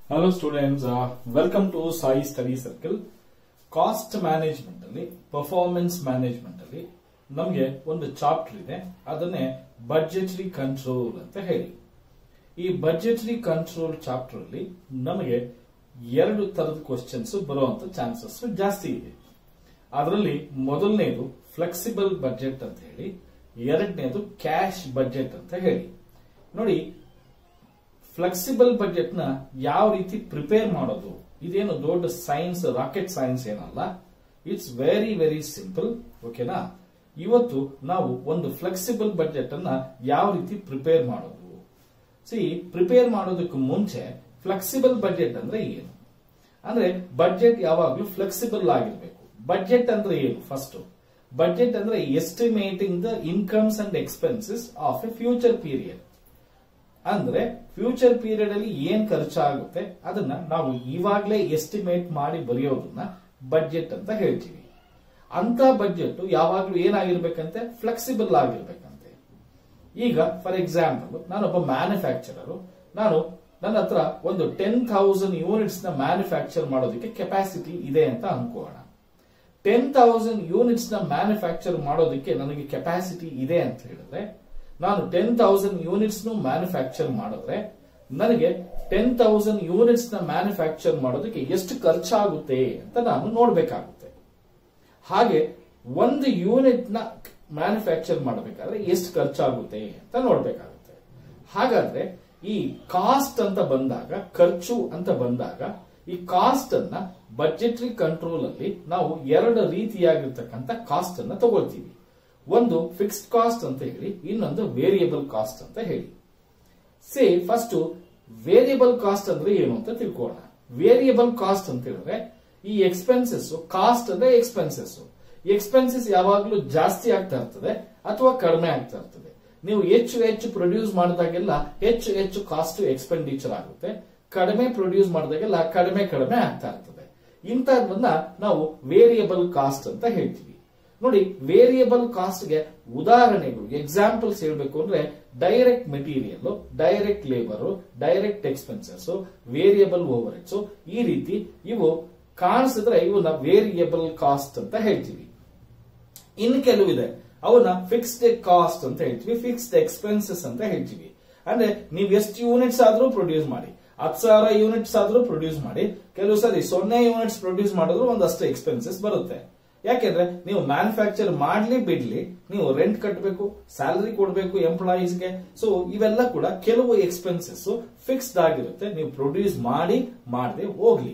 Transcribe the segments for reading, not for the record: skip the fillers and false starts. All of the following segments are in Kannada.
Hello students, welcome to Sai Study Circle. Cost management ಅಲ್ಲಿ ಪರ್ಫಾರ್ಮೆನ್ಸ್ ಮ್ಯಾನೇಜ್ಮೆಂಟ್ ಅಲ್ಲಿ ನಮಗೆ ಒಂದು ಚಾಪ್ಟರ್ ಇದೆ, ಅದನ್ನೇ ಬಡ್ಜೆಟರಿ ಕಂಟ್ರೋಲ್ ಅಂತ ಹೇಳಿ. ಈ ಬಡ್ಜೆಟರಿ ಕಂಟ್ರೋಲ್ ಚಾಪ್ಟರ್ ಅಲ್ಲಿ ನಮಗೆ ಎರಡು ತರದ ಕ್ವಶನ್ಸ್ ಬರುವಂತ ಚಾನ್ಸಸ್ ಜಾಸ್ತಿ ಇದೆ. ಅದರಲ್ಲಿ ಮೊದಲನೇದು ಫ್ಲೆಕ್ಸಿಬಲ್ ಬಜೆಟ್ ಅಂತ ಹೇಳಿ, ಎರಡನೇದು ಕ್ಯಾಶ್ ಬಜೆಟ್ ಅಂತ ಹೇಳಿ. ನೋಡಿ, ಫ್ಲೆಕ್ಸಿಬಲ್ ಬಜೆಟ್ ನ ಯಾವ ರೀತಿ ಪ್ರಿಪೇರ್ ಮಾಡೋದು, ಇದೇನು ದೊಡ್ಡ ಸೈನ್ಸ್, ರಾಕೆಟ್ ಸೈನ್ಸ್ ಏನಲ್ಲ. It's very very simple. ಓಕೆನಾ? ಇವತ್ತು ನಾವು ಒಂದು ಫ್ಲೆಕ್ಸಿಬಲ್ ಬಜೆಟ್ ಅನ್ನ ಯಾವ ರೀತಿ ಪ್ರಿಪೇರ್ ಮಾಡೋದು. ಪ್ರಿಪೇರ್ ಮಾಡೋದಕ್ಕೆ ಮುಂಚೆ ಫ್ಲೆಕ್ಸಿಬಲ್ ಬಜೆಟ್ ಅಂದ್ರೆ ಏನು ಅಂದ್ರೆ, ಬಜೆಟ್ ಯಾವಾಗ್ಲೂ ಫ್ಲೆಕ್ಸಿಬಲ್ ಆಗಿರ್ಬೇಕು. ಬಜೆಟ್ ಅಂದ್ರೆ ಏನು? ಫಸ್ಟ್, ಬಜೆಟ್ ಅಂದ್ರೆ estimating the incomes and expenses of a future period. ಅಂದ್ರೆ ಫ್ಯೂಚರ್ ಪೀರಿಯಡ್ ಅಲ್ಲಿ ಏನ್ ಖರ್ಚಾಗುತ್ತೆ ಅದನ್ನ ನಾವು ಇವಾಗ್ಲೇ ಎಸ್ಟಿಮೇಟ್ ಮಾಡಿ ಬರೆಯೋದನ್ನ ಬಜೆಟ್ ಅಂತ ಹೇಳ್ತೀವಿ. ಅಂತ ಬಜೆಟ್ ಯಾವಾಗ್ಲೂ ಏನಾಗಿರ್ಬೇಕಂತೆ? ಫ್ಲೆಕ್ಸಿಬಲ್ ಆಗಿರ್ಬೇಕಂತೆ. ಈಗ ಫಾರ್ ಎಕ್ಸಾಂಪಲ್, ನಾನೊಬ್ಬ ಮ್ಯಾನುಫ್ಯಾಕ್ಚರರ್, ನನ್ನ ಹತ್ರ ಒಂದು 10,000 ಯೂನಿಟ್ಸ್ ನ ಮ್ಯಾನುಫ್ಯಾಕ್ಚರ್ ಮಾಡೋದಕ್ಕೆ ಕೆಪಾಸಿಟಿ ಇದೆ ಅಂತ ಅನ್ಕೋಣ. 10,000 ಯೂನಿಟ್ಸ್ ನ ಮ್ಯಾನುಫ್ಯಾಕ್ಚರ್ ಮಾಡೋದಕ್ಕೆ ನನಗೆ ಕೆಪಾಸಿಟಿ ಇದೆ ಅಂತ ಹೇಳಿದ್ರೆ, ನಾನು 10,000 ಯೂನಿಟ್ಸ್ ಮ್ಯಾನುಫ್ಯಾಕ್ಚರ್ ಮಾಡಿದ್ರೆ ನನಗೆ 10,000 ಯೂನಿಟ್ಸ್ ನ ಮ್ಯಾನುಫ್ಯಾಕ್ಚರ್ ಮಾಡೋದಕ್ಕೆ ಎಷ್ಟು ಖರ್ಚಾಗುತ್ತೆ ಅಂತ ನಾನು ನೋಡ್ಬೇಕಾಗುತ್ತೆ. ಹಾಗೆ ಒಂದು ಯೂನಿಟ್ ನ ಮ್ಯಾನುಫ್ಯಾಕ್ಚರ್ ಮಾಡಬೇಕಾದ್ರೆ ಎಷ್ಟು ಖರ್ಚಾಗುತ್ತೆ ಅಂತ ನೋಡ್ಬೇಕಾಗುತ್ತೆ. ಹಾಗಾದ್ರೆ ಈ ಕಾಸ್ಟ್ ಅಂತ ಬಂದಾಗ, ಖರ್ಚು ಅಂತ ಬಂದಾಗ, ಈ ಕಾಸ್ಟ್ ಅನ್ನ ಬಜೆಟರಿ ಕಂಟ್ರೋಲ್ ಅಲ್ಲಿ ನಾವು ಎರಡು ರೀತಿಯಾಗಿರ್ತಕ್ಕಂಥ ಕಾಸ್ಟ್ ಅನ್ನ ತಗೊಳ್ತೀವಿ. ಒಂದು ಫಿಕ್ಸ್ಡ್ ಕಾಸ್ಟ್ ಅಂತ ಹೇಳಿ, ಇನ್ನೊಂದು ವೇರಿಯಬಲ್ ಕಾಸ್ಟ್ ಅಂತ ಹೇಳಿ. ಫಸ್ಟ್ ವೇರಿಯಬಲ್ ಕಾಸ್ಟ್ ಅಂದ್ರೆ ಏನು ಅಂತ ತಿಳ್ಕೊಳ್ಳೋಣ. ವೇರಿಯಬಲ್ ಕಾಸ್ಟ್ ಅಂತ ಹೇಳಿದ್ರೆ ಈ ಎಕ್ಸ್ಪೆನ್ಸಸ್, ಕಾಸ್ಟ್ ಅಂದ್ರೆ ಎಕ್ಸ್ಪೆನ್ಸಸ್ ಯಾವಾಗ್ಲೂ ಜಾಸ್ತಿ ಆಗ್ತಾ ಇರ್ತದೆ ಅಥವಾ ಕಡಿಮೆ ಆಗ್ತಾ ಇರ್ತದೆ. ನೀವು ಹೆಚ್ಚು ಪ್ರೊಡ್ಯೂಸ್ ಮಾಡಿದಾಗೆಲ್ಲ ಹೆಚ್ಚು ಕಾಸ್ಟ್ ಎಕ್ಸ್ಪೆಂಡಿಚರ್ ಆಗುತ್ತೆ, ಕಡಿಮೆ ಪ್ರೊಡ್ಯೂಸ್ ಮಾಡಿದಾಗೆಲ್ಲ ಕಡಿಮೆ ಆಗ್ತಾ ಇರ್ತದೆ. ಇಂಥದ್ದನ್ನ ನಾವು ವೇರಿಯಬಲ್ ಕಾಸ್ಟ್ ಅಂತ ಹೇಳ್ತೀವಿ. ನೋಡಿ, ವೇರಿಯಬಲ್ ಕಾಸ್ಟ್ ಗೆ ಉದಾಹರಣೆಗಳು, ಎಕ್ಸಾಂಪಲ್ಸ್ ಹೇಳ್ಬೇಕು ಅಂದ್ರೆ direct material, direct labour, direct expenses, variable overheads, ಈ ರೀತಿ ಇವು ಕಾಣಿಸಿದ್ರೆ ಇವನ್ನ ವೇರಿಯಬಲ್ ಕಾಸ್ಟ್ ಅಂತ ಹೇಳ್ತೀವಿ. ಇನ್ನು ಕೆಲವಿದೆ, ಅವನ್ನ ಫಿಕ್ಸ್ಡ್ ಕಾಸ್ಟ್ ಅಂತ ಹೇಳ್ತೀವಿ, ಫಿಕ್ಸ್ಡ್ ಎಕ್ಸ್ಪೆನ್ಸಸ್ ಅಂತ ಹೇಳ್ತೀವಿ. ಅಂದ್ರೆ ನೀವು ಎಷ್ಟು ಯೂನಿಟ್ಸ್ ಆದ್ರೂ ಪ್ರೊಡ್ಯೂಸ್ ಮಾಡಿ, 10,000 ಯೂನಿಟ್ಸ್ ಆದ್ರೂ ಪ್ರೊಡ್ಯೂಸ್ ಮಾಡಿ, ಕೆಲವು ಸರಿ 0 ಯೂನಿಟ್ಸ್ ಪ್ರೊಡ್ಯೂಸ್ ಮಾಡಿದ್ರು ಒಂದಷ್ಟು ಎಕ್ಸ್ಪೆನ್ಸಸ್ ಬರುತ್ತೆ. ಯಾಕೆಂದ್ರೆ ನೀವು ಮ್ಯಾನುಫ್ಯಾಕ್ಚರ್ ಮಾಡ್ಲಿ ಬಿಡ್ಲಿ, ನೀವು ರೆಂಟ್ ಕಟ್ಟಬೇಕು, ಸ್ಯಾಲರಿ ಕೊಡಬೇಕು ಎಂಪ್ಲಾಯೀಸ್ಗೆ. ಸೊ ಇವೆಲ್ಲ ಕೂಡ ಕೆಲವು ಎಕ್ಸ್ಪೆನ್ಸಸ್ ಫಿಕ್ಸ್ಡ್ ಆಗಿರುತ್ತೆ, ನೀವು ಪ್ರೊಡ್ಯೂಸ್ ಮಾಡದೆ ಹೋಗ್ಲಿ.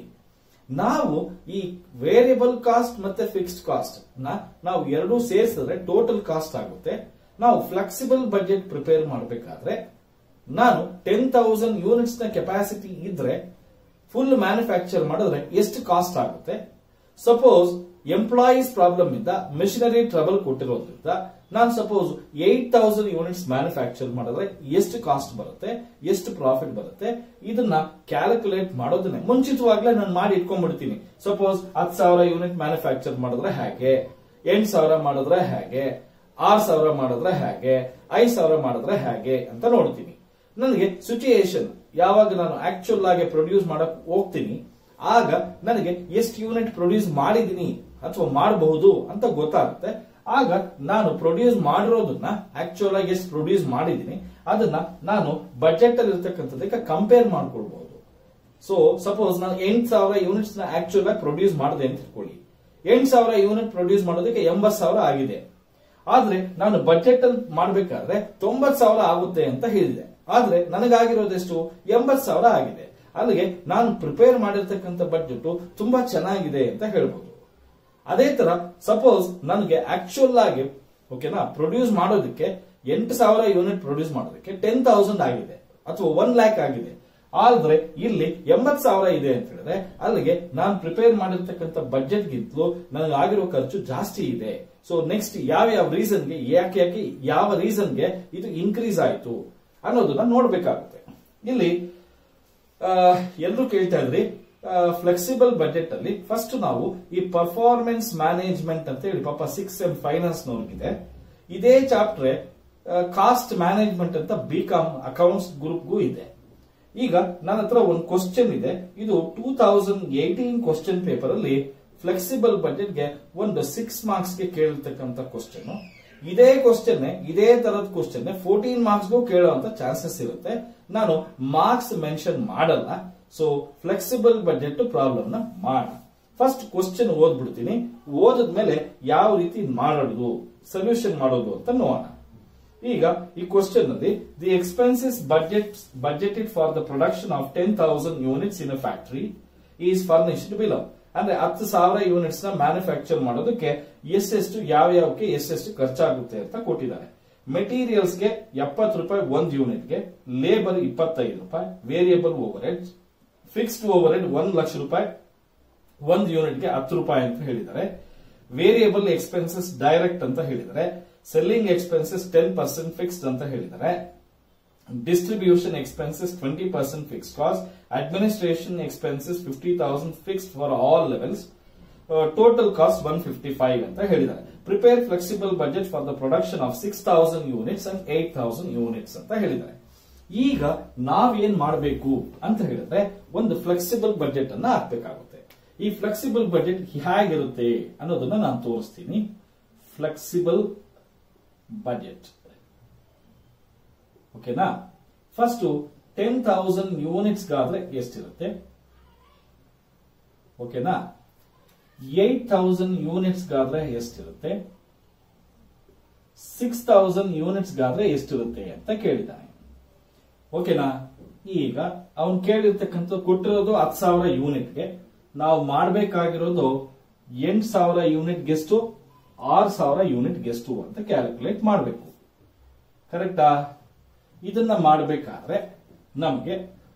ನಾವು ಈ ವೇರಿಯಬಲ್ ಕಾಸ್ಟ್ ಮತ್ತೆ ಫಿಕ್ಸ್ಡ್ ಕಾಸ್ಟ್ ನಾವು ಎರಡೂ ಸೇರಿಸಿದ್ರೆ ಟೋಟಲ್ ಕಾಸ್ಟ್ ಆಗುತ್ತೆ. ನಾವು ಫ್ಲೆಕ್ಸಿಬಲ್ ಬಜೆಟ್ ಪ್ರಿಪೇರ್ ಮಾಡಬೇಕಾದ್ರೆ, ನಾನು 10,000 ಯೂನಿಟ್ಸ್ ನ ಕೆಪಾಸಿಟಿ ಇದ್ರೆ ಫುಲ್ ಮ್ಯಾನುಫ್ಯಾಕ್ಚರ್ ಮಾಡಿದ್ರೆ ಎಷ್ಟು ಕಾಸ್ಟ್ ಆಗುತ್ತೆ. ಸಪೋಸ್ ಎಂಪ್ಲಾಯೀಸ್ ಪ್ರಾಬ್ಲಮ್ ಇಂದ, ಮೆಷಿನರಿ ಟ್ರಬಲ್ ಕೊಟ್ಟಿರೋದ್ರಿಂದ ನಾನು ಸಪೋಸ್ 8,000 ಯೂನಿಟ್ಸ್ ಮ್ಯಾನುಫ್ಯಾಕ್ಚರ್ ಮಾಡಿದ್ರೆ ಎಷ್ಟು ಕಾಸ್ಟ್ ಬರುತ್ತೆ, ಎಷ್ಟು ಪ್ರಾಫಿಟ್ ಬರುತ್ತೆ, ಇದನ್ನ ಕ್ಯಾಲ್ಕುಲೇಟ್ ಮಾಡೋದನ್ನೇ ಮುಂಚಿತವಾಗ್ಲೇ ನಾನು ಮಾಡಿ ಇಟ್ಕೊಂಡ್ಬಿಡ್ತೀನಿ. ಸಪೋಸ್ 10,000 ಯೂನಿಟ್ ಮ್ಯಾನುಫ್ಯಾಕ್ಚರ್ ಮಾಡಿದ್ರೆ ಹೇಗೆ, 8,000 ಮಾಡಿದ್ರೆ ಹೇಗೆ, 6,000 ಮಾಡಿದ್ರೆ ಹೇಗೆ, 5,000 ಮಾಡಿದ್ರೆ ಹೇಗೆ ಅಂತ ನೋಡ್ತೀನಿ. ನನಗೆ ಸಿಚುಯೇಷನ್ ಯಾವಾಗ ನಾನು ಆಕ್ಚುಯಲ್ ಆಗಿ ಪ್ರೊಡ್ಯೂಸ್ ಮಾಡಕ್ ಹೋಗ್ತೀನಿ, ಆಗ ನನಗೆ ಎಷ್ಟು ಯೂನಿಟ್ ಪ್ರೊಡ್ಯೂಸ್ ಮಾಡಿದೀನಿ ಅಥವಾ ಮಾಡಬಹುದು ಅಂತ ಗೊತ್ತಾಗುತ್ತೆ. ಆಗ ನಾನು ಪ್ರೊಡ್ಯೂಸ್ ಮಾಡಿರೋದನ್ನ, ಆಕ್ಚುಯಲ್ ಆಗಿ ಎಷ್ಟು ಪ್ರೊಡ್ಯೂಸ್ ಮಾಡಿದೀನಿ ಅದನ್ನ ನಾನು ಬಜೆಟ್ ಅಲ್ಲಿ ಇರ್ತಕ್ಕಂಥದಕ್ಕೆ ಕಂಪೇರ್ ಮಾಡ್ಕೊಳ್ಬಹುದು. ಸೊ ಸಪೋಸ್ ನಾನು 8,000 ಯೂನಿಟ್ಸ್ ನ ಆಕ್ಚುಯಲ್ ಆಗಿ ಪ್ರೊಡ್ಯೂಸ್ ಮಾಡಿದೆ ಅಂತ ಇಟ್ಕೊಳ್ಳಿ. 8,000 ಯೂನಿಟ್ ಪ್ರೊಡ್ಯೂಸ್ ಮಾಡೋದಕ್ಕೆ 80,000 ಆಗಿದೆ. ಆದ್ರೆ ನಾನು ಬಜೆಟ್ ಅಲ್ಲಿ ಮಾಡಬೇಕಾದ್ರೆ 90,000 ಆಗುತ್ತೆ ಅಂತ ಹೇಳಿದೆ. ಆದ್ರೆ ನನಗಾಗಿರೋದೆಷ್ಟು? 80,000 ಆಗಿದೆ. ಅಲ್ಲಿಗೆ ನಾನು ಪ್ರಿಪೇರ್ ಮಾಡಿರ್ತಕ್ಕಂಥ ಬಜೆಟ್ ತುಂಬಾ ಚೆನ್ನಾಗಿದೆ ಅಂತ ಹೇಳ್ಬೋದು. ಅದೇ ತರ ಸಪೋಸ್ ನನಗೆ ಆಕ್ಚುಯಲ್ ಆಗಿ ಓಕೆನಾ ಪ್ರೊಡ್ಯೂಸ್ ಮಾಡೋದಕ್ಕೆ 8,000 ಯೂನಿಟ್ ಪ್ರೊಡ್ಯೂಸ್ ಮಾಡೋದಕ್ಕೆ 10,000 ಆಗಿದೆ ಅಥವಾ 1 lakh ಆಗಿದೆ. ಆದ್ರೆ ಇಲ್ಲಿ 80,000 ಇದೆ ಅಂತ ಹೇಳಿದ್ರೆ ಅಲ್ಲಿಗೆ ನಾನು ಪ್ರಿಪೇರ್ ಮಾಡಿರ್ತಕ್ಕಂಥ ಬಜೆಟ್ ಗಿಂತಲೂ ನನಗೆ ಆಗಿರೋ ಖರ್ಚು ಜಾಸ್ತಿ ಇದೆ. ಸೊ ನೆಕ್ಸ್ಟ್ ಯಾವ ರೀಸನ್ಗೆ, ಯಾವ ರೀಸನ್ಗೆ ಇದು ಇನ್ಕ್ರೀಸ್ ಆಯ್ತು ಅನ್ನೋದನ್ನ ನೋಡ್ಬೇಕಾಗುತ್ತೆ. ಇಲ್ಲಿ ಎಲ್ಲರೂ ಕೇಳ್ತಾ ಇದ್ರಿ, ಫ್ಲೆಕ್ಸಿಬಲ್ ಬಜೆಟ್ ಅಲ್ಲಿ ಫಸ್ಟ್ ನಾವು ಈ ಪರ್ಫಾರ್ಮೆನ್ಸ್ ಮ್ಯಾನೇಜ್ಮೆಂಟ್ ಅಂತ ಹೇಳಿ, ಪಾಪ 6th sem ಫೈನಾನ್ಸ್ ನವ್ರಿಗಿದೆ. ಇದೇ ಚಾಪ್ಟರ್ ಕಾಸ್ಟ್ ಮ್ಯಾನೇಜ್ಮೆಂಟ್ ಅಂತ BCom ಅಕೌಂಟ್ಸ್ ಗ್ರೂಪ್ಗೂ ಇದೆ. ಈಗ ನನ್ನ ಹತ್ರ ಒಂದು ಕ್ವಶನ್ ಇದೆ. ಇದು 2018 ಕ್ವಶನ್ ಪೇಪರ್ ಅಲ್ಲಿ ಫ್ಲೆಕ್ಸಿಬಲ್ ಬಜೆಟ್ಗೆ ಒಂದು 6 ಮಾರ್ಕ್ಸ್ ಗೆ ಕೇಳಿರ್ತಕ್ಕಂಥ ಕ್ವಶನ್. ಇದೇ ಕ್ವಶನ್ ಇದೇ ತರದ ಕ್ವಶನ್ 14 ಮಾರ್ಕ್ಸ್ಗೂ ಕೇಳುವಂತ ಚಾನ್ಸಸ್ ಇರುತ್ತೆ. ನಾನು ಮಾರ್ಕ್ಸ್ ಮೆನ್ಷನ್ ಮಾಡಲ್ಲ. ಸೊ ಫ್ಲೆಕ್ಸಿಬಲ್ ಬಜೆಟ್ ಪ್ರಾಬ್ಲಮ್ ನ ಮಾಡೋಣ. First question ಓದ್ಬಿಡ್ತೀನಿ. ಓದಿದ್ಮೇಲೆ ಯಾವ ರೀತಿ ಮಾಡೋದು, ಸೊಲ್ಯೂಷನ್ ಮಾಡೋದು ಅಂತ ನೋಡೋಣ. ಈಗ ಈ ಕ್ವಶನ್ ಅಲ್ಲಿ the expenses budgeted for the production of 10,000 units in a factory is furnished below. ಅಂದ್ರೆ 10,000 ಯೂನಿಟ್ಸ್ ನ ಮ್ಯಾನುಫ್ಯಾಕ್ಚರ್ ಮಾಡೋದಕ್ಕೆ ಎಷ್ಟೆಷ್ಟು ಯಾವ್ಯಾವಕ್ಕೆ ಎಷ್ಟೆಷ್ಟು ಖರ್ಚಾಗುತ್ತೆ ಅಂತ ಕೊಟ್ಟಿದ್ದಾರೆ. ಮೆಟೀರಿಯಲ್ಸ್ ಗೆ 70 ರೂಪಾಯಿ ಒಂದು ಯೂನಿಟ್ಗೆ, ಲೇಬರ್ 25 ರೂಪಾಯಿ, variable overhead, fixed overhead 1 lakh ರೂಪಾಯಿ, ಒಂದು ಯೂನಿಟ್ಗೆ 10 ರೂಪಾಯಿ ಅಂತ ಹೇಳಿದ್ದಾರೆ. ವೇರಿಯಬಲ್ ಎಕ್ಸ್ಪೆನ್ಸಸ್ ಡೈರೆಕ್ಟ್ ಅಂತ ಹೇಳಿದ್ದಾರೆ. ಸೆಲ್ಲಿಂಗ್ ಎಕ್ಸ್ಪೆನ್ಸಸ್ 10% ಫಿಕ್ಸ್ಡ್ ಅಂತ ಹೇಳಿದ್ದಾರೆ. Distribution expenses 20% fixed cost, administration expenses 50,000 fixed for all levels, total cost 155 ಅಂತ ಹೇಳಿದ್ದಾರೆ. Prepare flexible budget for the production of 6,000 units and 8,000 units ಅಂತ ಹೇಳಿದ್ದಾರೆ. ಈಗ ನಾವೇನ್ ಮಾಡಬೇಕು ಅಂತ ಹೇಳಿದ್ರೆ ಒಂದು ಫ್ಲೆಕ್ಸಿಬಲ್ ಬಜೆಟ್ ಅನ್ನ ಹಾಕಬೇಕಾಗುತ್ತೆ. ಈ ಫ್ಲೆಕ್ಸಿಬಲ್ ಬಜೆಟ್ ಹೇಗಿರುತ್ತೆ ಅನ್ನೋದನ್ನ ನಾನು ತೋರಿಸ್ತೀನಿ. ಫ್ಲೆಕ್ಸಿಬಲ್ ಬಜೆಟ್ ಓಕೆನಾ. ಫಸ್ಟ್ 10,000 ಯೂನಿಟ್ಸ್ ಗಾದ್ರೆ ಎಷ್ಟಿರುತ್ತೆ, ಓಕೆನಾ. 8,000 ಯೂನಿಟ್ಸ್ ಗಾದ್ರೆ ಎಷ್ಟಿರುತ್ತೆ, 6,000 ಯೂನಿಟ್ಸ್ ಗಾದ್ರೆ ಎಷ್ಟಿರುತ್ತೆ ಅಂತ ಕೇಳಿದ್ದಾನೆ. ಓಕೆನಾ. ಈಗ ಅವನು ಕೇಳಿರ್ತಕ್ಕಂಥ ಕೊಟ್ಟಿರೋದು 10,000 ಯೂನಿಟ್ಗೆ. ನಾವು ಮಾಡಬೇಕಾಗಿರೋದು 8,000 ಯೂನಿಟ್ ಗೆಷ್ಟು, 6,000 ಯೂನಿಟ್ ಗೆಷ್ಟು ಅಂತ ಕ್ಯಾಲ್ಕುಲೇಟ್ ಮಾಡಬೇಕು. ಕರೆಕ್ಟಾ. ಇದನ್ನ ಮಾಡಬೇಕಾದ್ರೆ ನಮಗೆ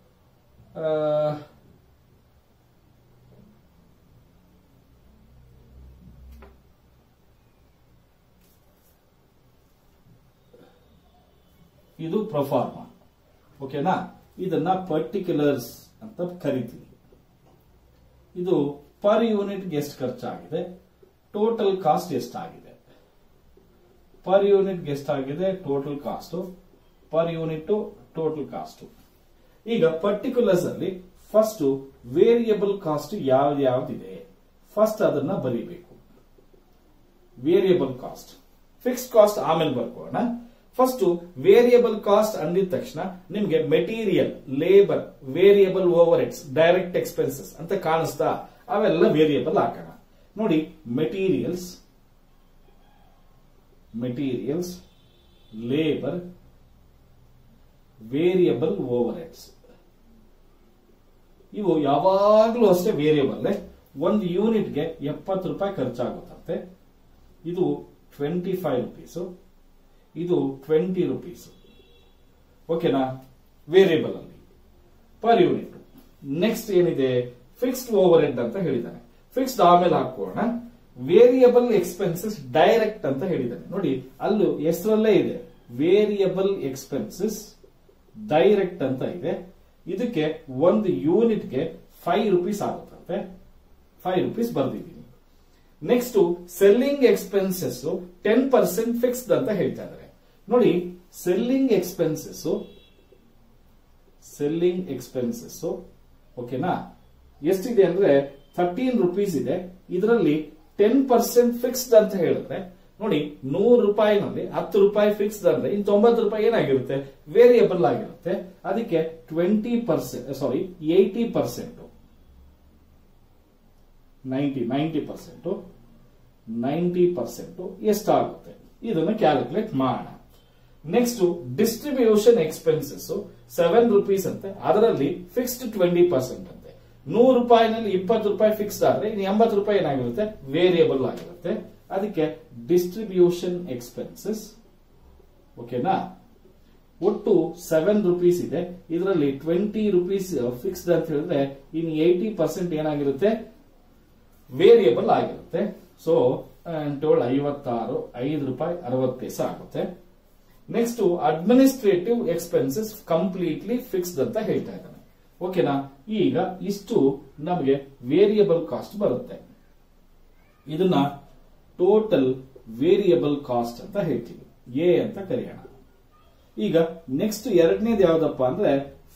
ಇದು ಪ್ರೊಫಾರ್ಮಾ, ಓಕೆನಾ. ಇದನ್ನ ಪರ್ಟಿಕ್ಯುಲರ್ಸ್ ಅಂತ ಕರಿತೀವಿ. ಇದು ಪರ್ ಯೂನಿಟ್ ಎಷ್ಟು ಖರ್ಚಾಗಿದೆ, ಟೋಟಲ್ ಕಾಸ್ಟ್ ಎಷ್ಟಾಗಿದೆ, ಪರ್ ಯೂನಿಟ್ ಎಷ್ಟಾಗಿದೆ, total cost, per unit total cost. ಈಗ ಪರ್ಟಿಕ್ಯುಲರ್ಸ್ ಅಲ್ಲಿ ಫಸ್ಟ್ ವೇರಿಯಬಲ್ ಕಾಸ್ಟ್ ಯಾವ್ದಿದೆ ಫಸ್ಟ್ ಅದನ್ನ ಬರೀಬೇಕು. ವೇರಿಯಬಲ್ ಕಾಸ್ಟ್, ಫಿಕ್ಸ್ಡ್ ಕಾಸ್ಟ್ ಆಮೇಲೆ ಬರ್ಕೋಣ. ಫಸ್ಟ್ ವೇರಿಯಬಲ್ ಕಾಸ್ಟ್ ಅಂದಿದ ತಕ್ಷಣ ನಿಮ್ಗೆ material, labour, variable overheads, direct expenses ಅಂತ ಕಾಣಿಸ್ತಾ, ಅವೆಲ್ಲ ವೇರಿಯಬಲ್ ಹಾಕೋಣ. ನೋಡಿ, materials, labour, variable overheads, ಇವು ಯಾವಾಗಲೂ ಅಷ್ಟೇ ವೇರಿಯಬಲ್. ಒಂದು ಯೂನಿಟ್ಗೆ 70 ರೂಪಾಯಿ ಖರ್ಚಾಗುತ್ತಂತೆ. ಇದು 25 ರೂಪೀಸ್, ಇದು 20 ರೂಪೀಸ್, ಓಕೆನಾ. ವೇರಿಯಬಲ್ ಅಲ್ಲಿ ಪರ್ ಯೂನಿಟ್. ನೆಕ್ಸ್ಟ್ ಏನಿದೆ, ಫಿಕ್ಸ್ಡ್ ಓವರ್ ಹೆಡ್ ಅಂತ ಹೇಳಿದ್ದಾನೆ. ಫಿಕ್ಸ್ಡ್ ಆಮೇಲೆ ಹಾಕೋಣ. ವೇರಿಯಬಲ್ ಎಕ್ಸ್ಪೆನ್ಸಸ್ ಡೈರೆಕ್ಟ್ ಅಂತ ಹೇಳಿದ್ದಾನೆ. ನೋಡಿ, ಅಲ್ಲೂ ಹೆಸರಲ್ಲೇ ಇದೆ, ವೇರಿಯಬಲ್ ಎಕ್ಸ್ಪೆನ್ಸಸ್ ಡೈರೆಕ್ಟ್ ಅಂತ ಇದೆ. ಇದಕ್ಕೆ ಒಂದು ಯೂನಿಟ್ಗೆ 5 ರೂಪೀಸ್ ಆಗುತ್ತಂತೆ. 5 ರೂಪೀಸ್ ಬರ್ದಿದ್ದೀನಿ. ನೆಕ್ಸ್ಟ್ ಸೆಲ್ಲಿಂಗ್ ಎಕ್ಸ್ಪೆನ್ಸಸ್ 10% ಫಿಕ್ಸ್ಡ್ ಅಂತ ಹೇಳ್ತಾ ಇದ್ದಾರೆ. ನೋಡಿ, ಸೆಲ್ಲಿಂಗ್ ಎಕ್ಸ್ಪೆನ್ಸಸ್ ಓಕೆನಾ, ಎಷ್ಟಿದೆ ಅಂದ್ರೆ 13 ರೂಪೀಸ್ ಇದೆ. ಇದರಲ್ಲಿ 10% ಫಿಕ್ಸ್ಡ್ ಅಂತ ಹೇಳಿದ್ರೆ ನೋಡಿ, 100 ರೂಪಾಯಿನಲ್ಲಿ 10 ರೂಪಾಯಿ ಫಿಕ್ಸ್ಡ್ ಅಂದ್ರೆ ಇನ್ನು 90 ರೂಪಾಯಿ ಏನಾಗಿರುತ್ತೆ, ವೇರಿಯಬಲ್ ಆಗಿರುತ್ತೆ. ಅದಕ್ಕೆ 80% 90% ಎಷ್ಟಾಗುತ್ತೆ ಇದನ್ನು ಕ್ಯಾಲ್ಕುಲೇಟ್ ಮಾಡೋಣ. ನೆಕ್ಸ್ಟ್ ಡಿಸ್ಟ್ರಿಬ್ಯೂಷನ್ ಎಕ್ಸ್ಪೆನ್ಸಸ್ 7 ರೂಪೀಸ್ ಅಂತೆ. ಅದರಲ್ಲಿ ಫಿಕ್ಸ್ಡ್ 20% ಅಂತೆ. 100 ರೂಪಾಯಿನಲ್ಲಿ 20 ರೂಪಾಯಿ ಫಿಕ್ಸ್ಡ್ ಆದ್ರೆ ಇನ್ನು 80 ರೂಪಾಯಿ ಏನಾಗಿರುತ್ತೆ, ವೇರಿಯಬಲ್ ಆಗಿರುತ್ತೆ. ಅದಕ್ಕೆ ಡಿಸ್ಟ್ರಿಬ್ಯೂಷನ್ ಎಕ್ಸ್ಪೆನ್ಸಸ್ ಓಕೆನಾ. ಒಟ್ಟು 7 ರೂಪೀಸ್ ಇದೆ. ಇದರಲ್ಲಿ 20 ರೂಪೀಸ್ ಫಿಕ್ಸ್ಡ್ ಅಂತ ಹೇಳಿದ್ರೆ ಇನ್ನು 80% ಏನಾಗಿರುತ್ತೆ, ವೇರಿಯಬಲ್ ಆಗಿರುತ್ತೆ. ಸೊ 56, 5 ರೂಪಾಯಿ 60 ಪೈಸೆ ಆಗುತ್ತೆ. Next administrative expenses completely fixed ಅಂತ ಹೇಳ್ತಾ ಇದ್ದಾನೆ. ಓಕೆನಾ. ಈಗ ಇಷ್ಟು ನಮಗೆ ವೇರಿಯಬಲ್ ಕಾಸ್ಟ್ ಬರುತ್ತೆ. ಇದನ್ನ ಟೋಟಲ್ ವೇರಿಯಬಲ್ ಕಾಸ್ಟ್ ಅಂತ ಹೇಳ್ತೀವಿ, ಎ ಅಂತ ಕರೆಯೋಣ. ಈಗ ನೆಕ್ಸ್ಟ್ ಎರಡನೇದು ಯಾವ್ದಪ್ಪ ಅಂದ್ರೆ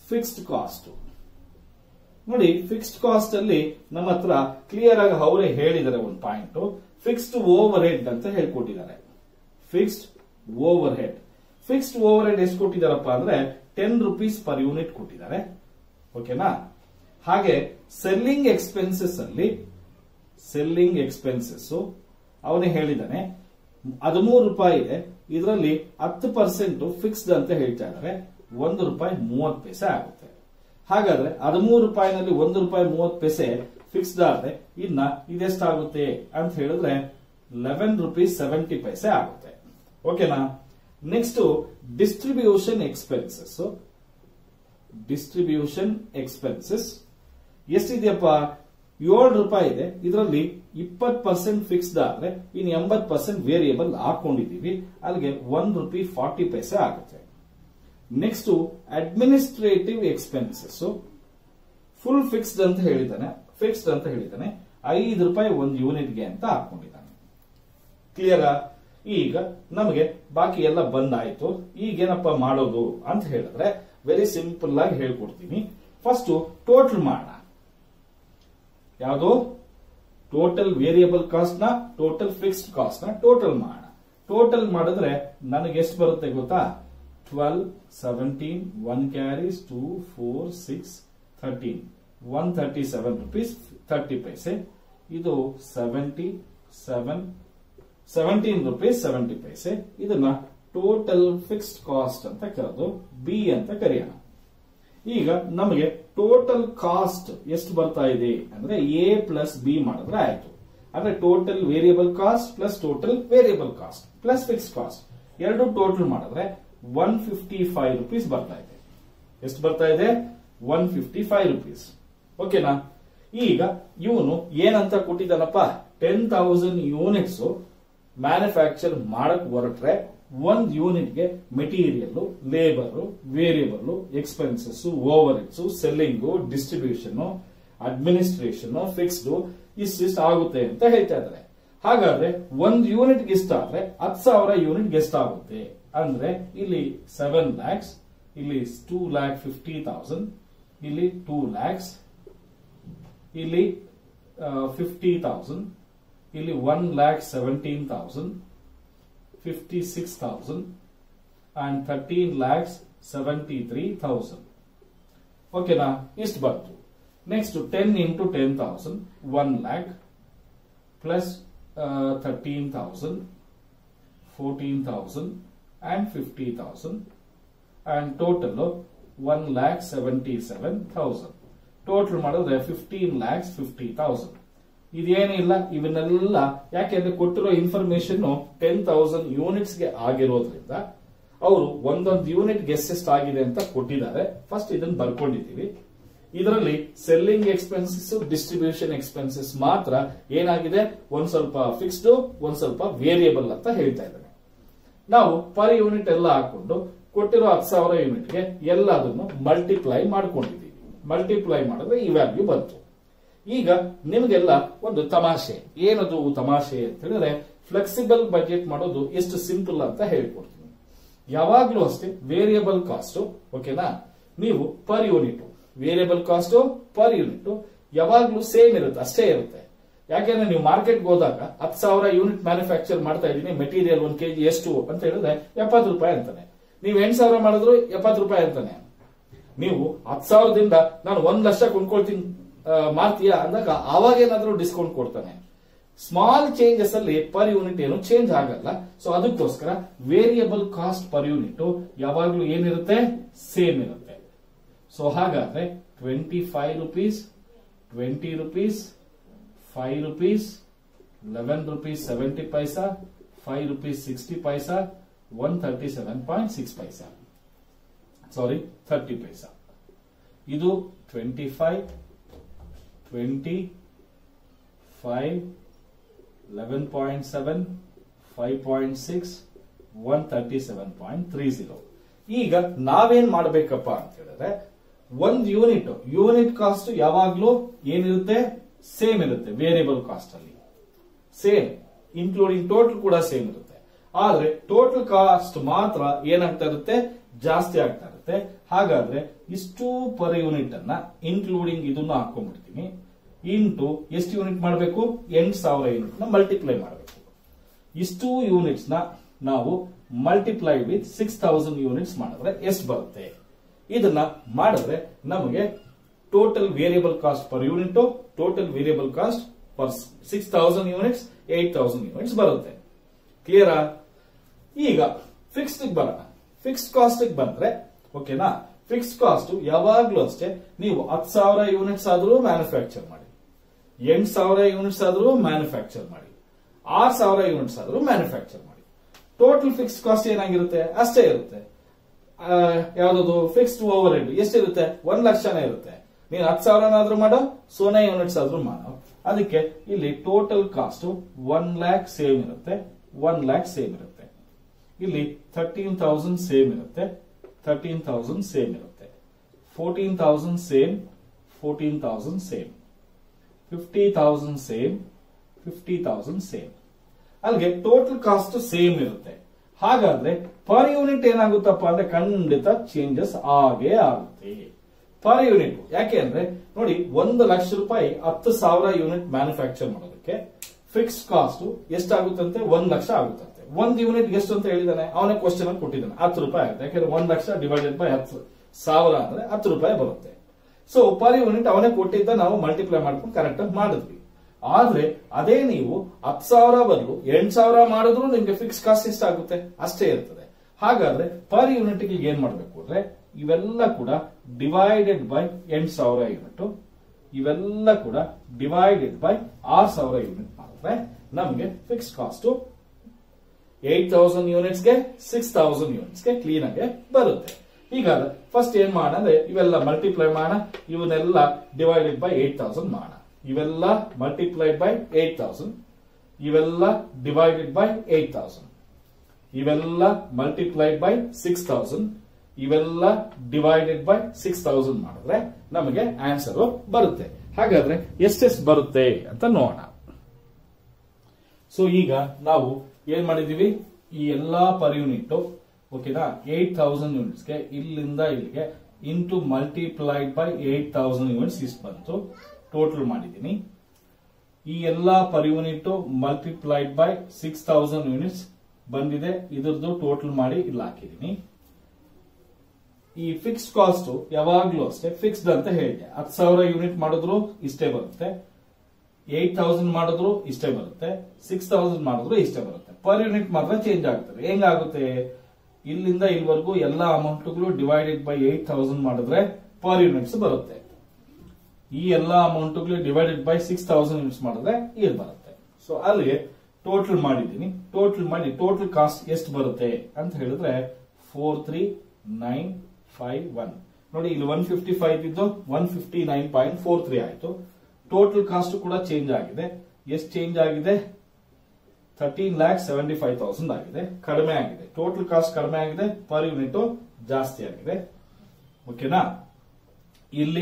ಫಿಕ್ಸ್ಡ್ ಕಾಸ್ಟ್. ನೋಡಿ, ಫಿಕ್ಸ್ಡ್ ಕಾಸ್ಟ್ ಅಲ್ಲಿ ನಮ್ಮ ಹತ್ರ ಕ್ಲಿಯರ್ ಆಗಿ ಅವರೇ ಹೇಳಿದ್ದಾರೆ ಒಂದು ಪಾಯಿಂಟ್. ಫಿಕ್ಸ್ಡ್ ಓವರ್ ಹೆಡ್ ಅಂತ ಹೇಳ್ಕೊಟ್ಟಿದ್ದಾರೆ. Fixed overhead. Fixed overhead ಎಷ್ಟು ಕೊಟ್ಟಿದಾರಪ್ಪ ಅಂದ್ರೆ 10 rupees ಪರ್ ಯೂನಿಟ್ ಕೊಟ್ಟಿದ್ದಾರೆ. ಓಕೆನಾ? ಹಾಗೆ ಸೆಲ್ಲಿಂಗ್ ಎಕ್ಸ್ಪೆನ್ಸಸ್ ಅಲ್ಲಿ ಸೆಲ್ಲಿಂಗ್ ಎಕ್ಸ್ಪೆನ್ಸಸ್ ಅವನೇ ಹೇಳಿದ್ದಾನೆ 13 ರೂಪಾಯಿ ಇದೆ. ಇದರಲ್ಲಿ 10% ಫಿಕ್ಸ್ಡ್ ಅಂತ ಹೇಳ್ತಾ ಇದ್ದಾರೆ. ₹1.30 ಆಗುತ್ತೆ. ಹಾಗಾದ್ರೆ 13 ರೂಪಾಯಿನಲ್ಲಿ ₹1.30 ಫಿಕ್ಸ್ಡ್ ಆದ್ರೆ ಇನ್ನ ಇದೆಷ್ಟಾಗುತ್ತೆ ಅಂತ ಹೇಳಿದ್ರೆ ₹11.70 ಆಗುತ್ತೆ. ಓಕೆನಾ? Next distribution expenses. Distribution expenses ಎಷ್ಟಿದೆಯಪ್ಪ? 7 ರೂಪಾಯಿ ಇದೆ. ಇದರಲ್ಲಿ 20% ಫಿಕ್ಸ್ಡ್ ಆದ್ರೆ ಇನ್ನು 80% ವೇರಿಯಬಲ್ ಹಾಕೊಂಡಿದೀವಿ. ಅಲ್ಲಿಗೆ ₹1.40 ಆಗುತ್ತೆ. Next administrative expenses. Full fixed ಅಂತ ಹೇಳಿದ್ದಾನೆ. ಫಿಕ್ಸ್ಡ್ ಅಂತ ಹೇಳಿದ್ದಾನೆ 5 ರೂಪಾಯಿ ಒಂದು ಯೂನಿಟ್ಗೆ ಅಂತ ಹಾಕೊಂಡಿದ್ದಾನೆ. ಕ್ಲಿಯರಾ? ಈಗ ನಮಗೆ ಬಾಕಿ ಎಲ್ಲ ಬಂದಾಯ್ತು. ಈಗೇನಪ್ಪ ಮಾಡೋದು ಅಂತ ಹೇಳಿದ್ರೆ ವೆರಿ ಸಿಂಪಲ್ ಆಗಿ ಹೇಳ್ಕೊಡ್ತೀನಿ. ಫಸ್ಟ್ ಟೋಟಲ್ ಮಾಡೋಣ. ಯಾವುದು? ಟೋಟಲ್ ವೇರಿಯಬಲ್ ಕಾಸ್ಟ್ ನ, ಟೋಟಲ್ ಫಿಕ್ಸ್ಡ್ ಕಾಸ್ಟ್ ನ ಟೋಟಲ್ ಮಾಡೋಣ. ಟೋಟಲ್ ಮಾಡಿದ್ರೆ ನನಗೆ ಎಷ್ಟು ಬರುತ್ತೆ ಗೊತ್ತಾ? 12, 17, 1 carries, 2, 4, 6, 13, ₹137.30. ಇದು 17 rupees 70 paise. ಇದನ್ನ ಟೋಟಲ್ ಫಿಕ್ಸ್ಡ್ ಕಾಸ್ಟ್ ಅಂತ ಕರೆದು ಬಿ ಅಂತ ಕರೆಯೋಣ. ಈಗ ನಮಗೆ ಟೋಟಲ್ ಕಾಸ್ಟ್ ಎಷ್ಟು ಬರ್ತಾ ಇದೆ ಅಂದ್ರೆ ಎ ಪ್ಲಸ್ ಬಿ ಮಾಡಿದ್ರೆ ಆಯ್ತು. ಅಂದ್ರೆ total variable cost plus total variable cost plus fixed cost ಎರಡು ಟೋಟಲ್ ಮಾಡಿದ್ರೆ ₹155 ಬರ್ತಾ ಇದೆ. ಎಷ್ಟು ಬರ್ತಾ ಇದೆ? ₹155. ಓಕೆನಾ? ಈಗ ಇವನು ಏನಂತ ಕೊಟ್ಟಿದ್ದಾನಪ್ಪ? 10,000 ಯೂನಿಟ್ಸ್ ಮ್ಯಾನುಫ್ಯಾಕ್ಚರ್ ಮಾಡಕ್ ಹೊರಟ್ರೆ ಒಂದು ಯೂನಿಟ್ಗೆ material, labour, variable expenses, overheads, selling, distribution, administration, fixed ಇಷ್ಟಿಷ್ಟು ಆಗುತ್ತೆ ಅಂತ ಹೇಳ್ತಾ ಇದ್ದಾರೆ. ಹಾಗಾದ್ರೆ ಒಂದು ಯೂನಿಟ್ಗೆ ಇಷ್ಟ ಆದ್ರೆ 10,000 ಯೂನಿಟ್ಗೆ ಎಷ್ಟಾಗುತ್ತೆ ಅಂದ್ರೆ ಇಲ್ಲಿ 7 lakhs, ಇಲ್ಲಿ 2,50,000, ಇಲ್ಲಿ 2 lakhs, ಇಲ್ಲಿ 50,000, ಇಲ್ಲಿ 1,17,000, 56,000 and 13,73,000. ಓಕೆನಾ? ಇಷ್ಟು ಬಂತು. Next 10 into 10,000 1 lakh plus 13,000, 14,000 and 50,000 and total 1,77,000. Total ಮಾಡಿದ್ರೆ 15,50,000. ಇದೇನಿಲ್ಲ, ಇವನ್ನೆಲ್ಲ ಯಾಕೆಂದ್ರೆ ಕೊಟ್ಟಿರೋ ಇನ್ಫಾರ್ಮೇಶನ್ 10,000 ಯೂನಿಟ್ಸ್ ಗೆ ಆಗಿರೋದ್ರಿಂದ ಅವರು ಒಂದೊಂದು ಯೂನಿಟ್ ಎಷ್ಟೆಷ್ಟು ಆಗಿದೆ ಅಂತ ಕೊಟ್ಟಿದ್ದಾರೆ. ಫಸ್ಟ್ ಇದನ್ನ ಬರ್ಕೊಂಡಿದ್ದೀವಿ. ಇದರಲ್ಲಿ ಸೆಲ್ಲಿಂಗ್ ಎಕ್ಸ್ಪೆನ್ಸಸ್, ಡಿಸ್ಟ್ರಿಬ್ಯೂಷನ್ ಎಕ್ಸ್ಪೆನ್ಸಸ್ ಮಾತ್ರ ಏನಾಗಿದೆ, ಒಂದ್ ಸ್ವಲ್ಪ ಫಿಕ್ಸ್ಡ್, ಒಂದ್ ಸ್ವಲ್ಪ ವೇರಿಯಬಲ್ ಅಂತ ಹೇಳ್ತಾ ಇದ್ದಾರೆ. ನಾವು ಪರ್ ಯೂನಿಟ್ ಎಲ್ಲ ಹಾಕೊಂಡು ಕೊಟ್ಟಿರೋ 10,000 ಯೂನಿಟ್ಗೆ ಎಲ್ಲದನ್ನು ಮಲ್ಟಿಪ್ಲೈ ಮಾಡ್ಕೊಂಡಿದ್ದೀವಿ. ಮಲ್ಟಿಪ್ಲೈ ಮಾಡಿದ್ರೆ ಈ ವ್ಯಾಲ್ಯೂ ಬಂತು. ಈಗ ನಿಮಗೆಲ್ಲ ಒಂದು ತಮಾಷೆ. ಏನದು ತಮಾಷೆ ಅಂತ ಹೇಳಿದ್ರೆ, ಫ್ಲೆಕ್ಸಿಬಲ್ ಬಜೆಟ್ ಮಾಡೋದು ಎಷ್ಟು ಸಿಂಪಲ್ ಅಂತ ಹೇಳ್ಕೊಡ್ತೀನಿ. ಯಾವಾಗ್ಲೂ ಅಷ್ಟೇ ವೇರಿಯಬಲ್ ಕಾಸ್ಟ್, ಓಕೆನಾ, ನೀವು per unit, variable cost per unit ಯಾವಾಗ್ಲೂ ಸೇಮ್ ಇರುತ್ತೆ, ಅಷ್ಟೇ ಇರುತ್ತೆ. ಯಾಕೆಂದ್ರೆ ನೀವು ಮಾರ್ಕೆಟ್ಗೆ ಹೋದಾಗ 10,000 ಯೂನಿಟ್ ಮ್ಯಾನುಫ್ಯಾಕ್ಚರ್ ಮಾಡ್ತಾ ಇದ್ದೀನಿ, ಮೆಟೀರಿಯಲ್ 1 kg ಎಷ್ಟು ಅಂತ ಹೇಳಿದ್ರೆ 70 ರೂಪಾಯಿ ಅಂತಾನೆ. ನೀವು 8,000 ಮಾಡಿದ್ರು 70 ರೂಪಾಯಿ ಅಂತಾನೆ. ನೀವು 10,000ದಿಂದ ನಾನು 1,00,000 ಕೊಂಡ್ಕೊಳ್ತೀನಿ ಮಾರ್ತೀಯಾ ಅಂದಾಗ ಅವಾಗೇನಾದ್ರೂ ಡಿಸ್ಕೌಂಟ್ ಕೊಡ್ತಾನೆ. ಸ್ಮಾಲ್ ಚೇಂಜಸ್ ಅಲ್ಲಿ ಪರ್ ಯೂನಿಟ್ ಏನು ಚೇಂಜ್ ಆಗಲ್ಲ. ಸೊ ಅದಕ್ಕೋಸ್ಕರ ವೇರಿಯಬಲ್ ಕಾಸ್ಟ್ ಪರ್ ಯೂನಿಟ್ ಯಾವಾಗ್ಲೂ ಏನಿರುತ್ತೆ, ಸೇಮ್ ಇರುತ್ತೆ. ಸೊ ಹಾಗಾದ್ರೆ 25 rupees, 20 rupees, 5 rupees, 11 rupees 70 paisa, 5 rupees 60 paisa, 137.6 paisa. ಸಾರಿ 30 paisa. ಇದು 25, 20, 5, 11.7, 5.6, 137.30. ಈಗ ನಾವೇನ್ ಮಾಡಬೇಕಪ್ಪ ಅಂತ ಹೇಳಿದ್ರೆ, ಒಂದು ಯೂನಿಟ್ ಕಾಸ್ಟ್ ಯಾವಾಗ್ಲೂ ಏನಿರುತ್ತೆ, ಸೇಮ್ ಇರುತ್ತೆ. ವೇರಿಯಬಲ್ ಕಾಸ್ಟ್ ಅಲ್ಲಿ ಸೇಮ್, ಇನ್ಕ್ಲೂಡಿಂಗ್ ಟೋಟಲ್ ಕೂಡ ಸೇಮ್ ಇರುತ್ತೆ. ಆದ್ರೆ ಟೋಟಲ್ ಕಾಸ್ಟ್ ಮಾತ್ರ ಏನಾಗ್ತಾ ಇರುತ್ತೆ, ಜಾಸ್ತಿ ಆಗ್ತಾ ಇರುತ್ತೆ. ಹಾಗಾದ್ರೆ ಇಷ್ಟು ಪರ್ ಯೂನಿಟ್ ಅನ್ನ ಇನ್ಕ್ಲೂಡಿಂಗ್ ಇದನ್ನ ಹಾಕೊಂಡ್ಬಿಡ್ತೀನಿ. ಇಂಟು ಎಷ್ಟು ಯೂನಿಟ್ ಮಾಡಬೇಕು? 8000 ಯೂನಿಟ್ ನ ಮಲ್ಟಿಪ್ಲೈ ಮಾಡಬೇಕು. ಇಷ್ಟು ಯೂನಿಟ್ಸ್ ನ ನಾವು ಮಲ್ಟಿಪ್ಲೈ ವಿತ್ 6000 ಯೂನಿಟ್ಸ್ ಮಾಡಿದ್ರೆ ಎಷ್ಟು ಬರುತ್ತೆ? ಇದನ್ನ ಮಾಡಿದ್ರೆ ನಮಗೆ total variable cost per unit, total variable cost for 6000 units 8000 units ಬರುತ್ತೆ. ಕ್ಲಿಯರಾ? ಈಗ ಫಿಕ್ಸ್ಡ್ ಬರೋಣ. ಫಿಕ್ಸ್ಡ್ ಕಾಸ್ಟ್ ಬಂದ್ರೆ ಓಕೆನಾ, ಫಿಕ್ಸ್ಡ್ ಕಾಸ್ಟ್ ಯಾವಾಗ್ಲೂ ಅಷ್ಟೇ ನೀವು 10,000 ಯೂನಿಟ್ಸ್ ಆದ್ರೂ ಮ್ಯಾನುಫ್ಯಾಕ್ಚರ್ ಮಾಡಿ, 8,000 ಯೂನಿಟ್ಸ್ ಆದ್ರೂ ಮ್ಯಾನುಫ್ಯಾಕ್ಚರ್ ಮಾಡಿ, 6,000 ಯೂನಿಟ್ಸ್ ಆದ್ರೂ ಮ್ಯಾನುಫ್ಯಾಕ್ಚರ್ ಮಾಡಿ, ಟೋಟಲ್ ಫಿಕ್ಸ್ಡ್ ಕಾಸ್ಟ್ ಏನಾಗಿರುತ್ತೆ ಅಷ್ಟೇ ಇರುತ್ತೆ. ಯಾವ್ದು ಫಿಕ್ಸ್ಡ್ ಓವರ್ ಹೆಡ್ ಎಷ್ಟಿರುತ್ತೆ? 1 ಲಕ್ಷನೇ ಇರುತ್ತೆ. ನೀನು 10,000 ಆದ್ರೂ ಮಾಡೋ, 0 ಯೂನಿಟ್ಸ್ ಆದ್ರೂ ಮಾಡೋ. ಅದಕ್ಕೆ ಇಲ್ಲಿ ಟೋಟಲ್ ಕಾಸ್ಟ್ 1 lakh ಸೇಮ್ ಇರುತ್ತೆ, 1 lakh ಸೇಮ್ ಇರುತ್ತೆ. ಇಲ್ಲಿ 13,000 ಸೇಮ್ ಇರುತ್ತೆ, 13,000 ಸೇಮ್ ಇರುತ್ತೆ. 14,000 ಸೇಮ್, 14,000 ಸೇಮ್. 50,000 same, 50,000 same. ಅಲ್ಲಿಗೆ ಟೋಟಲ್ ಕಾಸ್ಟ್ ಸೇಮ್ ಇರುತ್ತೆ. ಹಾಗಾದ್ರೆ ಪರ್ ಯೂನಿಟ್ ಏನಾಗುತ್ತಪ್ಪ ಅಂದ್ರೆ ಖಂಡಿತ ಚೇಂಜಸ್ ಆಗೇ ಆಗುತ್ತೆ ಪರ್ ಯೂನಿಟ್. ಯಾಕೆ ಅಂದ್ರೆ ನೋಡಿ, 1 ಲಕ್ಷ ರೂಪಾಯಿ 10,000 ಯೂನಿಟ್ ಮ್ಯಾನುಫ್ಯಾಕ್ಚರ್ ಮಾಡೋದಕ್ಕೆ ಫಿಕ್ಸ್ಡ್ ಕಾಸ್ಟ್ ಎಷ್ಟಾಗುತ್ತಂತೆ? 1 ಲಕ್ಷ ಆಗುತ್ತಂತೆ. 1 ಯೂನಿಟ್ ಎಷ್ಟು ಅಂತ ಹೇಳಿದಾನೆ, ಅವನೇ ಕ್ವಶನ್ ಅಲ್ಲಿ ಕೊಟ್ಟಿದ್ದಾನೆ. 10 ರೂಪಾಯಿ ಆಗುತ್ತೆ. ಯಾಕಂದ್ರೆ 1 ಲಕ್ಷ ಡಿವೈಡೆಡ್ ಬೈ 10,000 ಅಂದ್ರೆ 10 ರೂಪಾಯಿ ಬರುತ್ತೆ. ಸೊ ಪರ್ ಯೂನಿಟ್ ಅವನೇ ಕೊಟ್ಟಿದ್ದ, ನಾವು ಮಲ್ಟಿಪ್ಲೈ ಮಾಡ್ಕೊಂಡು ಕರೆಕ್ಟ್ ಆಗಿ ಮಾಡಿದ್ವಿ. ಆದ್ರೆ ಅದೇ ನೀವು 10,000 ಬದಲು 8,000 ಮಾಡಿದ್ರು ನಿಮ್ಗೆ ಫಿಕ್ಸ್ ಕಾಸ್ಟ್ ಎಷ್ಟಾಗುತ್ತೆ? ಅಷ್ಟೇ ಇರ್ತದೆ. ಹಾಗಾದ್ರೆ ಪರ್ ಯೂನಿಟ್ ಏನ್ ಮಾಡ್ಬೇಕು ಅಂದ್ರೆ ಇವೆಲ್ಲ ಕೂಡ ಡಿವೈಡೆಡ್ ಬೈ 8,000 ಯೂನಿಟ್, ಇವೆಲ್ಲ ಕೂಡ ಡಿವೈಡೆಡ್ ಬೈ 6,000 ಯೂನಿಟ್ ಮಾಡಿದ್ರೆ ನಮಗೆ ಫಿಕ್ಸ್ ಕಾಸ್ಟ್ 8,000 ಯೂನಿಟ್ಸ್ಗೆ 6,000 ಯೂನಿಟ್ಸ್ಗೆ ಕ್ಲೀನ್ ಆಗಿ ಬರುತ್ತೆ. ಈಗ ಫಸ್ಟ್ ಏನ್ ಮಾಡೋಣ ಅಂದ್ರೆ ಇವೆಲ್ಲ ಮಲ್ಟಿಪ್ಲೈ ಮಾಡೋಣ, ಇವನ್ನೆಲ್ಲ ಡಿವೈಡೆಡ್ ಬೈ 8,000 ಮಾಡೋಣ. ಇವೆಲ್ಲ ಮಲ್ಟಿಪ್ಲೈಡ್ ಬೈ 8,000, ಇವೆಲ್ಲ ಡಿವೈಡೆಡ್ ಬೈ 8,000, ಇವೆಲ್ಲ ಮಲ್ಟಿಪ್ಲೈಡ್ ಬೈ 6,000, ಇವೆಲ್ಲ ಡಿವೈಡೆಡ್ ಬೈ 6,000 ಮಾಡಿದ್ರೆ ನಮಗೆ ಆನ್ಸರ್ ಬರುತ್ತೆ. ಹಾಗಾದ್ರೆ ಎಷ್ಟೆಷ್ಟು ಬರುತ್ತೆ ಅಂತ ನೋಡೋಣ. ಸೊ ಈಗ ನಾವು ಏನ್ ಮಾಡಿದೀವಿ, ಈ ಎಲ್ಲಾ ಪರ್ ಯೂನಿಟ್ ಓಕೆನಾ 8,000 ಯೂನಿಟ್ಸ್ಗೆ ಇಲ್ಲಿಂದ ಇಲ್ಲಿಗೆ ಇಂಟು ಮಲ್ಟಿಪ್ಲೈಡ್ ಬೈ 8,000 ಯೂನಿಟ್ಸ್ ಇಷ್ಟು ಬಂತು. ಟೋಟಲ್ ಮಾಡಿದ್ದೀನಿ. ಈ ಎಲ್ಲಾ per unit multiplied by 6,000 units ಬಂದಿದೆ. ಇದರದ್ದು ಟೋಟಲ್ ಮಾಡಿ ಇಲ್ಲಿ ಹಾಕಿದ್ದೀನಿ. ಈ ಫಿಕ್ಸ್ಡ್ ಕಾಸ್ಟ್ ಯಾವಾಗ್ಲೂ ಅಷ್ಟೇ ಫಿಕ್ಸ್ಡ್ ಅಂತ ಹೇಳಿದೆ. 10,000 ಯೂನಿಟ್ ಮಾಡಿದ್ರು ಇಷ್ಟೇ ಬರುತ್ತೆ, 8,000 ಮಾಡಿದ್ರು ಇಷ್ಟೇ ಬರುತ್ತೆ, 6,000 ಮಾಡಿದ್ರು ಇಷ್ಟೇ ಬರುತ್ತೆ. ಪರ್ ಯೂನಿಟ್ ಮಾತ್ರ ಚೇಂಜ್ ಆಗ್ತದೆ. ಹೆಂಗಾಗುತ್ತೆ? ಇಲ್ಲಿಂದ ಇಲ್ಲಿವರೆಗೂ ಎಲ್ಲಾ ಅಮೌಂಟ್ಗಳು ಡಿವೈಡೆಡ್ ಬೈ 8,000 ಮಾಡಿದ್ರೆ ಪರ್ ಯೂನಿಟ್ಸ್ ಬರುತ್ತೆ. ಈ ಎಲ್ಲಾ ಅಮೌಂಟ್ಗಳು ಡಿವೈಡೆಡ್ ಬೈ 6,000 ಯೂನಿಟ್ಸ್ ಮಾಡಿದ್ರೆ ಇಲ್ಲಿ ಬರುತ್ತೆ. ಸೊ ಅಲ್ಲಿಗೆ ಟೋಟಲ್ ಮಾಡಿದ್ದೀನಿ. ಟೋಟಲ್ ಮಾಡಿ ಟೋಟಲ್ ಕಾಸ್ಟ್ ಎಷ್ಟು ಬರುತ್ತೆ ಅಂತ ಹೇಳಿದ್ರೆ 43,951. ನೋಡಿ ಇಲ್ಲಿ 155 ಇದ್ದು 159.43 ಆಯ್ತು. ಟೋಟಲ್ ಕಾಸ್ಟ್ ಕೂಡ ಚೇಂಜ್ ಆಗಿದೆ. ಎಷ್ಟು ಚೇಂಜ್ ಆಗಿದೆ? 13,75,000 ಆಗಿದೆ. ಕಡಿಮೆ ಆಗಿದೆ. ಟೋಟಲ್ ಕಾಸ್ಟ್ ಕಡಿಮೆ ಆಗಿದೆ, ಪರ್ ಯೂನಿಟ್ ಜಾಸ್ತಿ ಆಗಿದೆ. ಓಕೆನಾ? ಇಲ್ಲಿ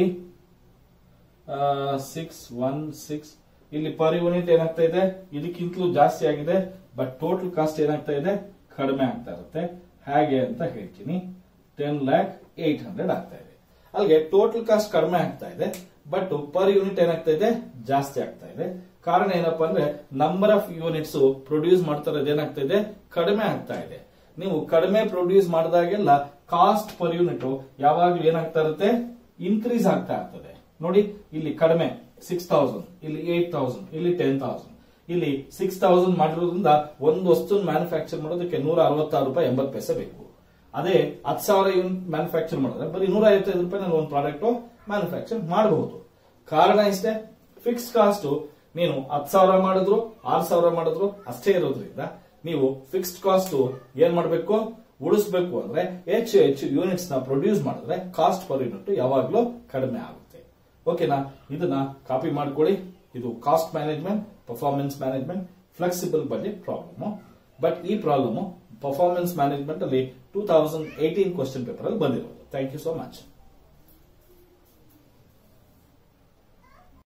616 ಇಲ್ಲಿ ಪರ್ ಯೂನಿಟ್ ಏನಾಗ್ತಾ ಇದೆ? ಇದಕ್ಕಿಂತಲೂ ಜಾಸ್ತಿ ಆಗಿದೆ. ಬಟ್ ಟೋಟಲ್ ಕಾಸ್ಟ್ ಏನಾಗ್ತಾ ಇದೆ? ಕಡಿಮೆ ಆಗ್ತಾ ಇರುತ್ತೆ. ಹೇಗೆ ಅಂತ ಹೇಳ್ತೀನಿ. 10,08,000 ಆಗ್ತಾ ಇದೆ. ಅಲ್ಲಿಗೆ ಟೋಟಲ್ ಕಾಸ್ಟ್ ಕಡಿಮೆ ಆಗ್ತಾ ಇದೆ, ಬಟ್ ಪರ್ ಯೂನಿಟ್ ಏನಾಗ್ತಾ ಇದೆ? ಜಾಸ್ತಿ ಆಗ್ತಾ ಇದೆ. ಕಾರಣ ಏನಪ್ಪಾ ಅಂದ್ರೆ ನಂಬರ್ ಆಫ್ ಯೂನಿಟ್ಸ್ ಪ್ರೊಡ್ಯೂಸ್ ಮಾಡ್ತಾ ಇರೋದು ಏನಾಗ್ತಾ ಇದೆ? ಕಡಿಮೆ ಆಗ್ತಾ ಇದೆ. ನೀವು ಕಡಿಮೆ ಪ್ರೊಡ್ಯೂಸ್ ಮಾಡಿದಾಗೆಲ್ಲ ಕಾಸ್ಟ್ ಪರ್ ಯೂನಿಟ್ ಯಾವಾಗ್ಲೂ ಏನಾಗ್ತಾ ಇರುತ್ತೆ? ಇನ್ಕ್ರೀಸ್ ಆಗ್ತಾ ಇರ್ತದೆ. ನೋಡಿ ಇಲ್ಲಿ ಕಡಿಮೆ 6,000, ಇಲ್ಲಿ 8,000, ಇಲ್ಲಿ 10,000. ಇಲ್ಲಿ 6,000 ಮಾಡಿರೋದ್ರಿಂದ ಒಂದು ವಸ್ತು ಮ್ಯಾನುಫ್ಯಾಕ್ಚರ್ ಮಾಡೋದಕ್ಕೆ 166 ರೂಪಾಯಿ 80 ಪೈಸೆ ಬೇಕು. ಅದೇ 10,000 ಯೂನಿಟ್ ಮ್ಯಾನುಫ್ಯಾಕ್ಚರ್ ಮಾಡಿದ್ರೆ ಬರೀ 155 ರೂಪಾಯಿ ನಾನು ಒಂದು ಪ್ರಾಡಕ್ಟ್ ಮ್ಯಾನುಫ್ಯಾಕ್ಚರ್ ಮಾಡಬಹುದು. ಕಾರಣ ಇಷ್ಟೇ, ಫಿಕ್ಸ್ ಕಾಸ್ಟ್ ನೀನು 10,000 ಮಾಡಿದ್ರು 6,000 ಮಾಡಿದ್ರು ಅಷ್ಟೇ ಇರೋದ್ರಿಂದ ನೀವು ಫಿಕ್ಸ್ಡ್ ಕಾಸ್ಟ್ ಏನ್ ಮಾಡಬೇಕು? ಉಳಿಸಬೇಕು. ಅಂದ್ರೆ ಹೆಚ್ಚು ಯೂನಿಟ್ಸ್ ನ ಪ್ರೊಡ್ಯೂಸ್ ಮಾಡಿದ್ರೆ ಕಾಸ್ಟ್ ಪರ್ ಯೂನಿಟ್ ಯಾವಾಗ್ಲೂ ಕಡಿಮೆ ಆಗುತ್ತೆ. ಓಕೆನಾ? ಇದನ್ನ ಕಾಪಿ ಮಾಡ್ಕೊಳ್ಳಿ. ಇದು cost management, performance management, flexible budget problem. But ಈ ಪ್ರಾಬ್ಲಮ್ ಪರ್ಫಾರ್ಮೆನ್ಸ್ ಮ್ಯಾನೇಜ್ಮೆಂಟ್ ಅಲ್ಲಿ 2018 ಕ್ವಶನ್ ಪೇಪರ್ ಅಲ್ಲಿ ಬಂದಿರೋದು. Thank you so much.